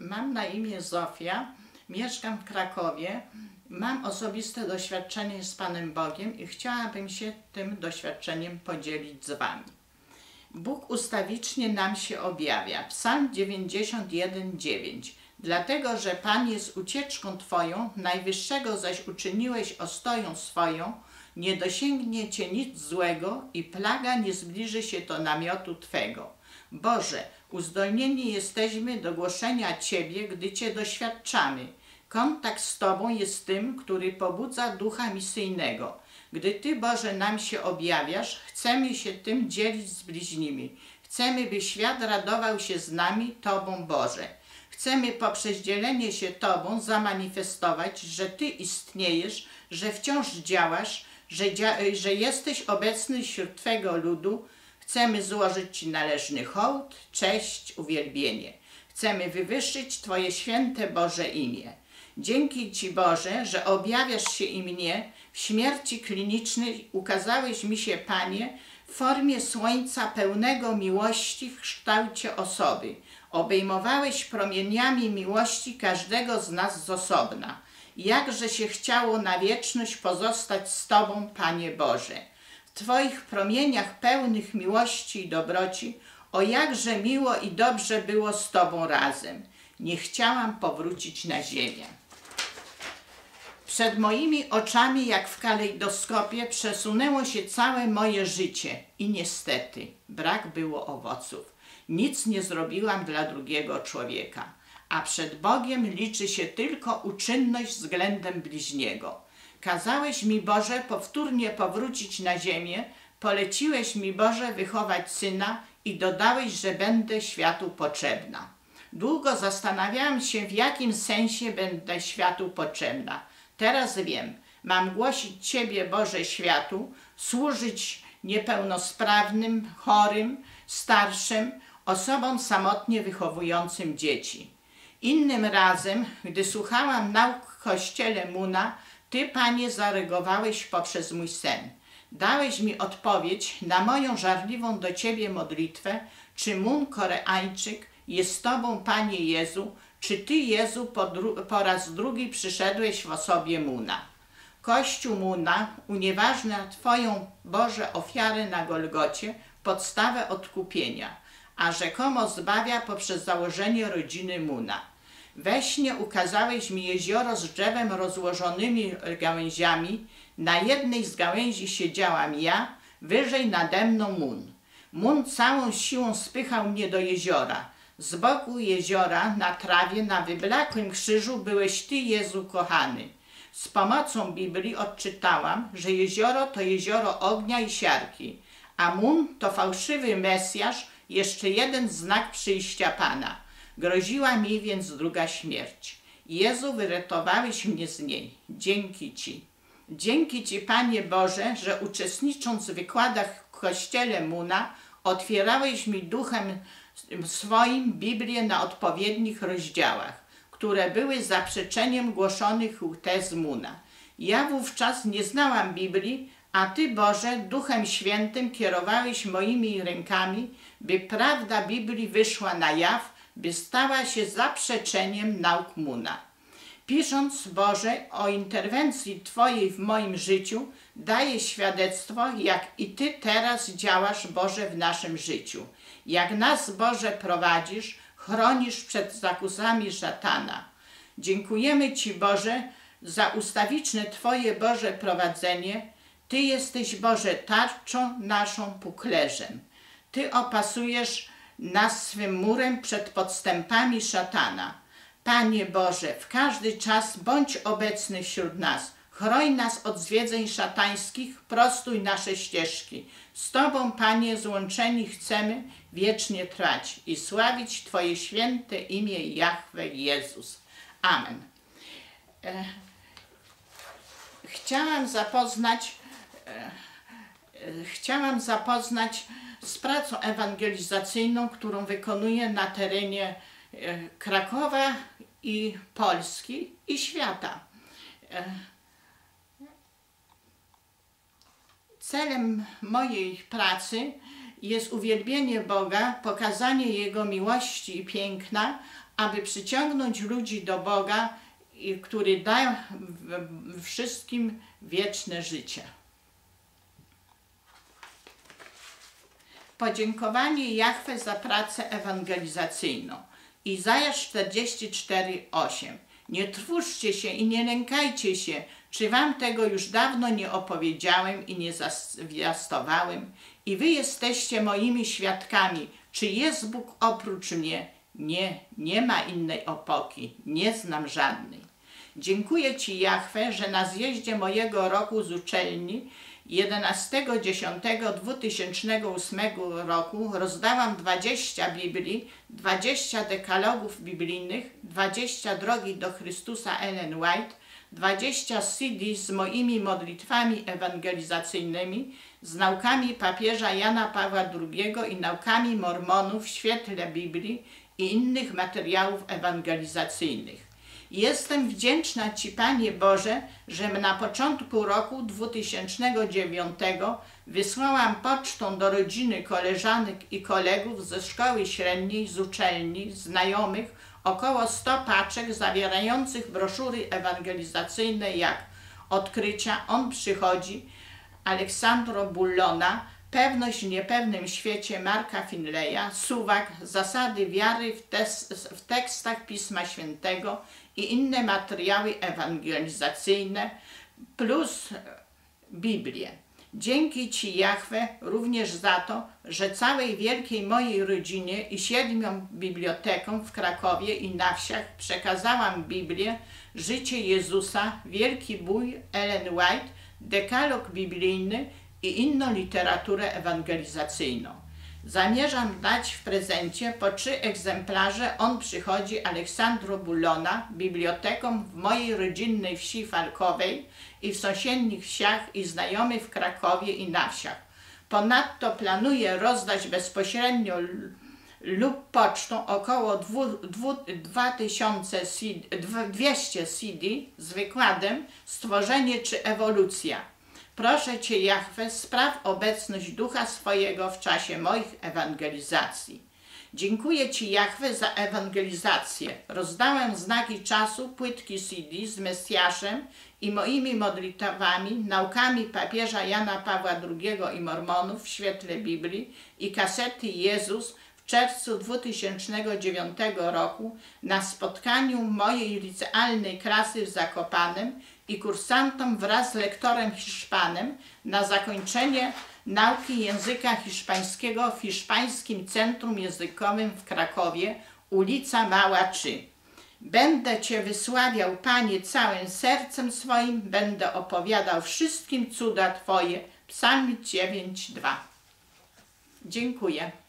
Mam na imię Zofia, mieszkam w Krakowie, mam osobiste doświadczenie z Panem Bogiem i chciałabym się tym doświadczeniem podzielić z Wami. Bóg ustawicznie nam się objawia. Psalm 91:9. Dlatego, że Pan jest ucieczką Twoją, Najwyższego zaś uczyniłeś ostoją swoją, nie dosięgnie Cię nic złego i plaga nie zbliży się do namiotu Twego. Boże, uzdolnieni jesteśmy do głoszenia Ciebie, gdy Cię doświadczamy. Kontakt z Tobą jest tym, który pobudza ducha misyjnego. Gdy Ty, Boże, nam się objawiasz, chcemy się tym dzielić z bliźnimi. Chcemy, by świat radował się z nami, Tobą, Boże. Chcemy poprzez dzielenie się Tobą zamanifestować, że Ty istniejesz, że wciąż działasz, że jesteś obecny wśród Twego ludu. Chcemy złożyć Ci należny hołd, cześć, uwielbienie. Chcemy wywyższyć Twoje święte Boże imię. Dzięki Ci, Boże, że objawiasz się i mnie. W śmierci klinicznej ukazałeś mi się, Panie, w formie słońca pełnego miłości w kształcie osoby. Obejmowałeś promieniami miłości każdego z nas z osobna. Jakże się chciało na wieczność pozostać z Tobą, Panie Boże. W Twoich promieniach pełnych miłości i dobroci, o jakże miło i dobrze było z Tobą razem. Nie chciałam powrócić na ziemię. Przed moimi oczami, jak w kalejdoskopie, przesunęło się całe moje życie i niestety brak było owoców. Nic nie zrobiłam dla drugiego człowieka, a przed Bogiem liczy się tylko uczynność względem bliźniego. Kazałeś mi, Boże, powtórnie powrócić na ziemię, poleciłeś mi, Boże, wychować syna i dodałeś, że będę światu potrzebna. Długo zastanawiałam się, w jakim sensie będę światu potrzebna. Teraz wiem, mam głosić Ciebie, Boże, światu, służyć niepełnosprawnym, chorym, starszym, osobom samotnie wychowującym dzieci. Innym razem, gdy słuchałam nauk w kościele Muna, Ty, Panie, zareagowałeś poprzez mój sen. Dałeś mi odpowiedź na moją żarliwą do Ciebie modlitwę, czy Mun Koreańczyk jest z Tobą, Panie Jezu, czy Ty, Jezu, po raz drugi przyszedłeś w osobie Muna. Kościół Muna unieważnia Twoją, Boże, ofiarę na Golgocie, podstawę odkupienia, a rzekomo zbawia poprzez założenie rodziny Muna. We śnie ukazałeś mi jezioro z drzewem rozłożonymi gałęziami. Na jednej z gałęzi siedziałam ja, wyżej nade mną Mun. Mun całą siłą spychał mnie do jeziora. Z boku jeziora, na trawie, na wyblakłym krzyżu byłeś Ty, Jezu kochany. Z pomocą Biblii odczytałam, że jezioro to jezioro ognia i siarki, a Mun to fałszywy Mesjasz, jeszcze jeden znak przyjścia Pana. Groziła mi więc druga śmierć. Jezu, wyratowałeś mnie z niej. Dzięki Ci. Dzięki Ci, Panie Boże, że uczestnicząc w wykładach w kościele Muna, otwierałeś mi duchem swoim Biblię na odpowiednich rozdziałach, które były zaprzeczeniem głoszonych tez Muna. Ja wówczas nie znałam Biblii, a Ty, Boże, Duchem Świętym kierowałeś moimi rękami, by prawda Biblii wyszła na jaw, by stała się zaprzeczeniem nauk Muna. Pisząc, Boże, o interwencji Twojej w moim życiu, daję świadectwo, jak i Ty teraz działasz, Boże, w naszym życiu. Jak nas, Boże, prowadzisz, chronisz przed zakusami szatana. Dziękujemy Ci, Boże, za ustawiczne Twoje, Boże, prowadzenie. Ty jesteś, Boże, tarczą naszą, puklerzem. Ty opasujesz nas swym murem przed podstępami szatana. Panie Boże, w każdy czas bądź obecny wśród nas. Chroń nas od zwiedzeń szatańskich, prostuj nasze ścieżki. Z Tobą, Panie, złączeni chcemy wiecznie trwać i sławić Twoje święte imię Jahwe Jezus. Amen. Chciałam zapoznać z pracą ewangelizacyjną, którą wykonuję na terenie Krakowa i Polski i świata. Celem mojej pracy jest uwielbienie Boga, pokazanie Jego miłości i piękna aby przyciągnąć ludzi do Boga, który da wszystkim wieczne życie. Podziękowanie Jahwe za pracę ewangelizacyjną. Izajasz 44:8. Nie trwóżcie się i nie lękajcie się, czy wam tego już dawno nie opowiedziałem i nie zwiastowałem? I wy jesteście moimi świadkami. Czy jest Bóg oprócz mnie? Nie, nie ma innej opoki, nie znam żadnej. Dziękuję Ci, Jahwe, że na zjeździe mojego roku z uczelni 11.10.2008 roku rozdałam 20 Biblii, 20 dekalogów biblijnych, 20 Drogi do Chrystusa Ellen White, 20 CD z moimi modlitwami ewangelizacyjnymi, z naukami papieża Jana Pawła II i naukami mormonów w świetle Biblii i innych materiałów ewangelizacyjnych. Jestem wdzięczna Ci, Panie Boże, że na początku roku 2009 wysłałam pocztą do rodziny, koleżanek i kolegów ze szkoły średniej, z uczelni, znajomych około 100 paczek zawierających broszury ewangelizacyjne jak Odkrycia, On przychodzi, Aleksandro Bullona, Pewność w niepewnym świecie Marka Finleya, Suwak, Zasady wiary w tekstach Pisma Świętego i inne materiały ewangelizacyjne plus Biblię. Dzięki Ci, Jahwe, również za to, że całej wielkiej mojej rodzinie i 7 bibliotekom w Krakowie i na wsiach przekazałam Biblię, Życie Jezusa, Wielki Bój Ellen White, dekalog biblijny i inną literaturę ewangelizacyjną. Zamierzam dać w prezencie po 3 egzemplarze On przychodzi Aleksandro Bullona bibliotekom w mojej rodzinnej wsi Falkowej i w sąsiednich wsiach i znajomych w Krakowie i na wsiach. Ponadto planuję rozdać bezpośrednio lub pocztą około 200 CD z wykładem Stworzenie czy ewolucja. Proszę Cię, Jahwe, spraw obecność Ducha swojego w czasie moich ewangelizacji. Dziękuję Ci, Jahwe, za ewangelizację. Rozdałem znaki czasu, płytki CD z Mesjaszem i moimi modlitwami, naukami papieża Jana Pawła II i mormonów w świetle Biblii i kasety Jezus w czerwcu 2009 roku na spotkaniu mojej licealnej klasy w Zakopanem i kursantom wraz z lektorem Hiszpanem na zakończenie nauki języka hiszpańskiego w Hiszpańskim Centrum Językowym w Krakowie, ulica Mała 3. Będę Cię wysławiał, Panie, całym sercem swoim, będę opowiadał wszystkim cuda Twoje. Psalm 9:2. Dziękuję.